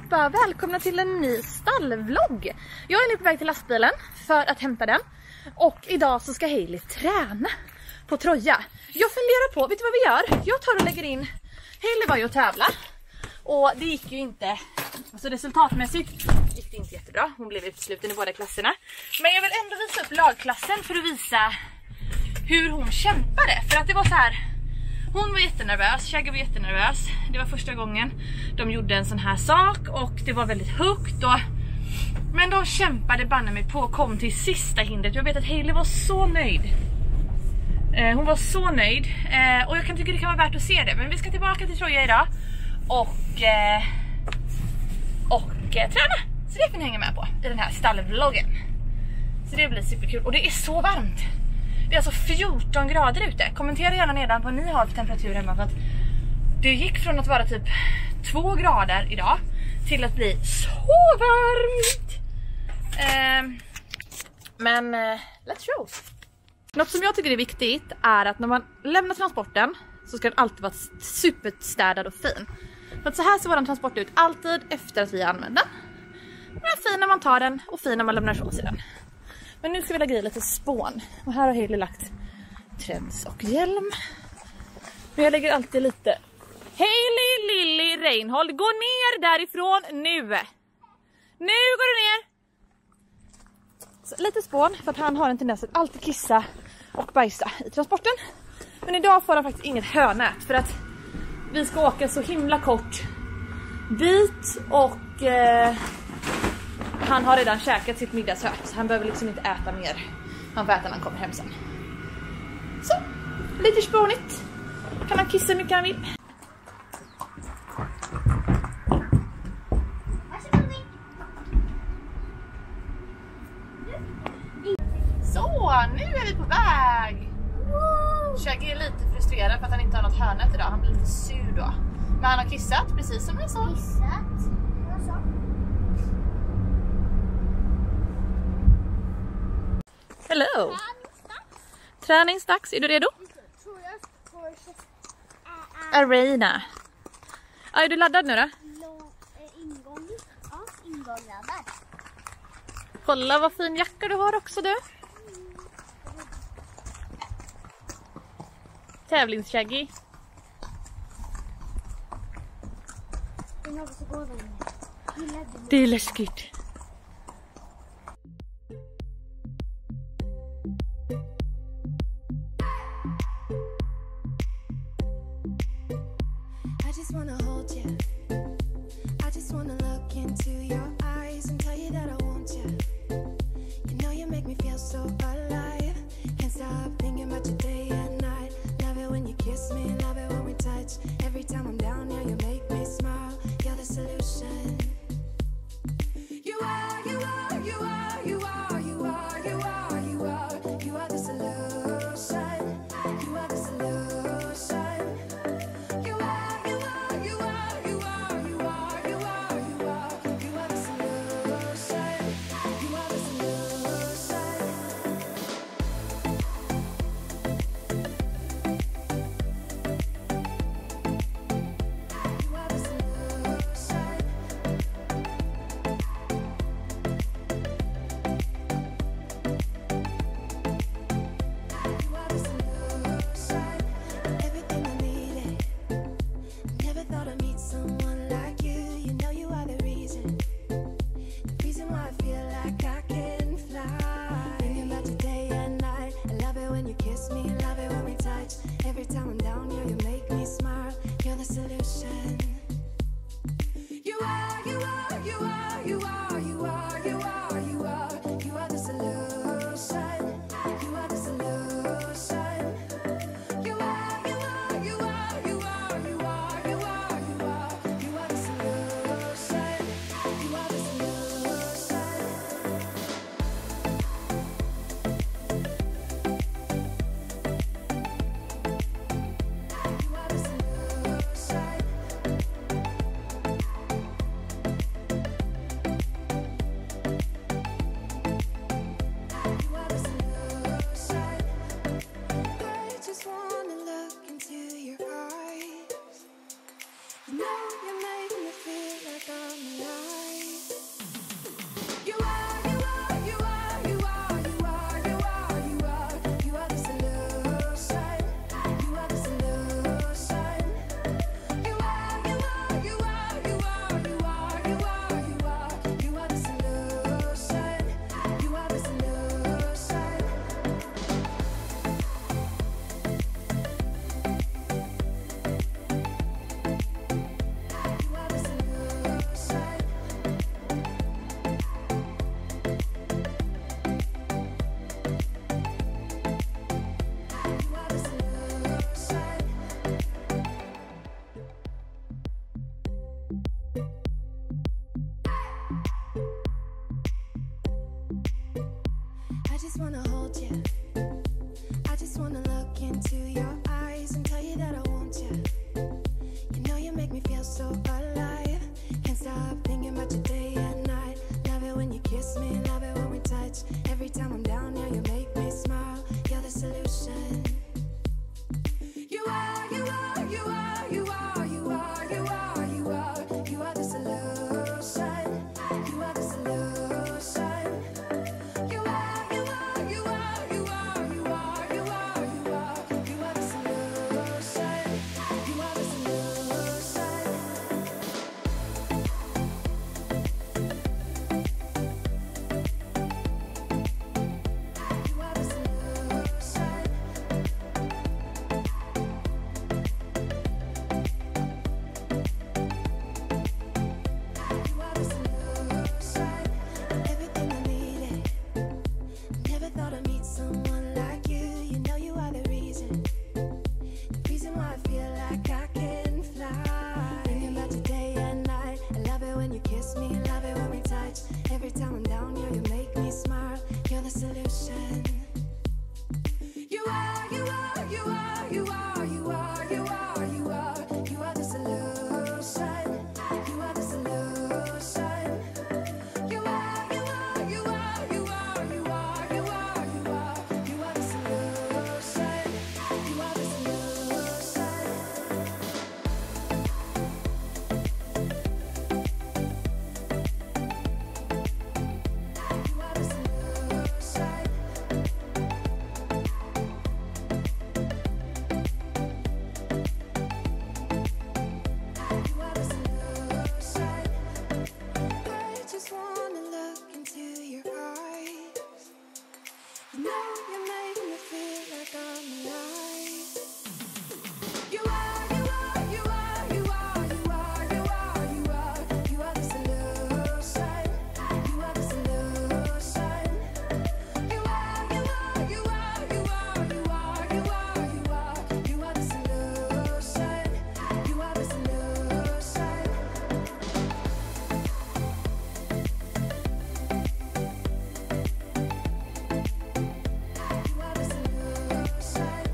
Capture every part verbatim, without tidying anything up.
allihopa, välkomna till en ny stallvlogg. Jag är nu på väg till lastbilen för att hämta den. Och idag så ska Hailey träna på Troja. Jag funderar på, vet du vad vi gör? Jag tar och lägger in, Hailey var ju att tävla. Och det gick ju inte, alltså resultatmässigt gick det inte jättebra. Hon blev utsluten i båda klasserna. Men jag vill ändå visa upp lagklassen för att visa hur hon kämpade. För att det var så här, hon var jättenervös, Shaggy var jättenervös. Det var första gången de gjorde en sån här sak och det var väldigt högt. Och... Men de kämpade banne mig på och kom till sista hindret. Jag vet att Hailey var så nöjd. Eh, hon var så nöjd. Eh, och jag kan tycka det kan vara värt att se det. Men vi ska tillbaka till Troja idag. Och, eh, och eh, träna. Så det kan ni hänga med på i den här stallvloggen. Så det blir superkul. Och det är så varmt. Det är alltså fjorton grader ute. Kommentera gärna nedan på vad ni har för temperatur hemma. För att det gick från att vara typ två grader idag till att bli så varmt. Eh, men eh, let's show. Något som jag tycker är viktigt är att när man lämnar transporten så ska den alltid vara superstädad och fin. För att så här ser vår transport ut alltid efter att vi har använt den. Den är fin när man tar den och fin när man lämnar ifrån sig den. Men nu ska vi lägga i lite spån. Och här har Hailey lagt träns och hjälm. Men jag lägger alltid lite. Hailey, Lily, Reinhold, gå ner därifrån nu. Nu går du ner. Så lite spån för att han har en tendens att alltid kissa och bajsa i transporten. Men idag får han faktiskt inget hönät för att vi ska åka så himla kort bit och eh, han har redan käkat sitt middagshöt så han behöver liksom inte äta mer. Han får äta när han kommer hem sen. Så, lite spånigt. Kan han kissa mycket han vill. Så, nu är vi på väg. Shaggy är lite frustrerad för att han inte har något hörnet idag. Han blir lite sur då. Men han har kissat, precis som jag sa. Kissat? Vad sa? Hello! Träningsdags. Är du redo? Arena. Ja, är du laddad nu då? Ingång. Ja, ingång laddad. Kolla vad fin jacka du har också du. Tävlings-Shaggy. Det är läskigt. I just wanna hold you. I just wanna look into your eyes and tell you that I want you. You know you make me feel so alive. Can't stop thinking about you day and night. Love it when you kiss me, love it when we touch. Every time I'm down here you make me smile. You're the solution. You just wanna hold you. I just wanna look into your eyes and tell you that I want you. You know you make me feel so alive. Can't stop thinking about you day and night. Love it when you kiss me, love it when we touch. Every time I'm down here, you make me smile. You're the solution. You are, you are, you are, you are, you are, you are, you are, you are the solution. You are the solution. You are, you are, you are, you are, you are, you are, you are, you are the solution. You are the solution. You are the solution. You are the solution. Everything I needed. Never thought I'd meet someone like you. You know you are the reason. The reason why I feel like I can fly. Thinking about you day and night. I love it when you kiss me, love it when we touch. Every time I'm down here, you make me smile. You're the solution. You are, you are, you are, you are, you are, you are, you are, you are the solution. You are the solution. You are, you are, you are, you are, you are, you are, you are, you are the solution. You are the solution. You are the solution. You are the solution. I just wanna look into your eyes. You know you make me feel like I'm alive. You are, you are, you are, you are, you are, you are, you are, you are the solution. You are the solution. You are, you are, you are, you are, you are, you are, you are, you are the solution. You are the solution. You are the solution.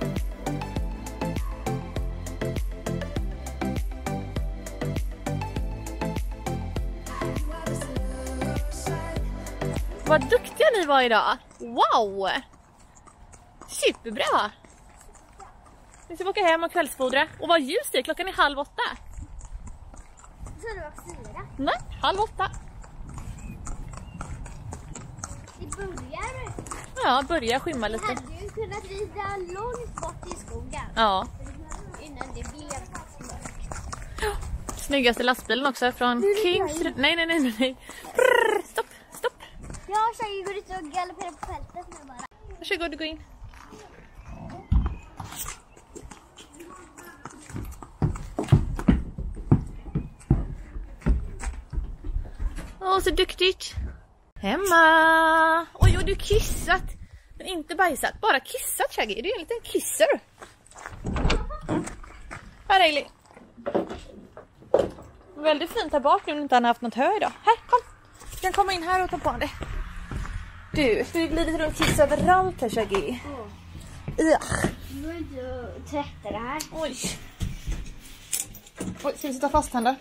You are the solution. Vad duktiga ni var idag. Wow! Superbra! Vi ska åka hem och kvällsfodra. Och vad ljust det är, klockan är halv åtta. Så det var fyra. Nej, halv åtta. Det börjar. Ja, börja skymma Vi lite. hade ju kunnat rida långt bort i skogen. Ja. Innan det blev mörkt. Snyggaste lastbilen också från Nu är det Kings... jag. Nej, nej, nej, nej. Brrr, stopp, stopp. Jag och tjejer går ut och galopperar på fältet nu bara. Varsågod, du går in. Åh, så duktigt. Hemma. Oj, oj, du kissat. Men inte bajsat, bara kissat, Shaggy. Du är en liten kisser. Här, Ailey. Väldigt fint här bak nu om du inte har haft något hö idag. Här, kom. Du kan komma in här och ta på det. Du, du glider runt kiss överallt här, Shaggy. Ja. Nu går inte att tvätta det här. Oj. Oj, ska vi sätta fast han då?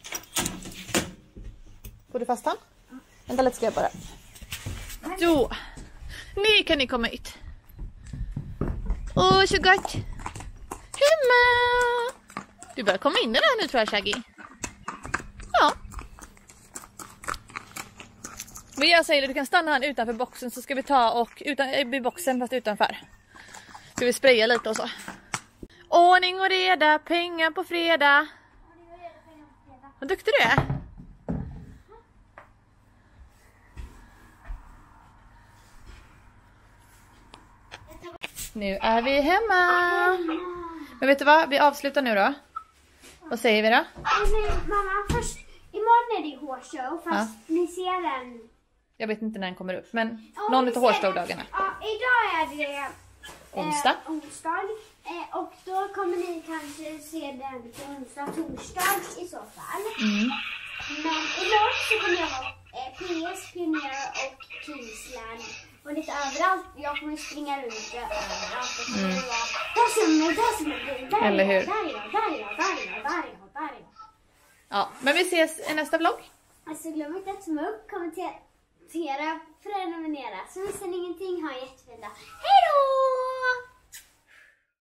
Får du fast han? Vänta lite, ska jag bara. Så. Nu kan ni komma ut. Åh, så gott. Hemma. Du börjar komma in i det här nu, tror jag, Shaggy. Ja. Men jag säger, du kan stanna här utanför boxen, så ska vi ta och utan, i boxen fast utanför. Ska vi spraya lite och så. Ordning och reda, pengar på fredag. Vad duktig du är. Nu är vi hemma. Men vet du vad? Vi avslutar nu då. Vad säger vi då? Mamma, först, imorgon är det hårshow, fast Ja. ni ser den. Jag vet inte när den kommer upp, men Ja, någon vi utav ser hårshowdagarna. den. Ja, idag är det Onsdag. Eh, onsdag. Eh, och då kommer ni kanske se den på onsdag, torsdag i så fall. Mm. Men idag så kommer jag ha eh, P S, Pioneer och Kingsland och lite överallt. Jag kommer springa runt överallt. Och så mm. det vara, där ser man, där ser man, där Eller hur? Där är jag, där är jag, där är jag, där är jag, där är jag. Ja, men vi ses i nästa vlogg. Alltså glöm inte att små upp, kommentera, prenumerera. Så missar ni ingenting, ha en jättefin dag.